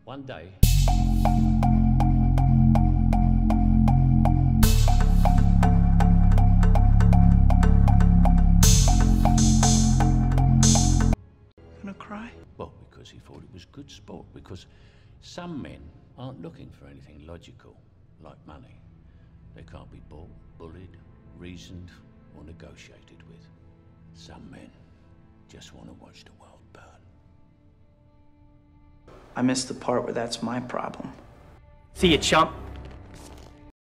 One day... Gonna cry? Well, because he thought it was good sport, because some men aren't looking for anything logical, like money. They can't be bought, bullied, reasoned, or negotiated with. Some men just want to watch the world burn. I missed the part where that's my problem. See you, chump.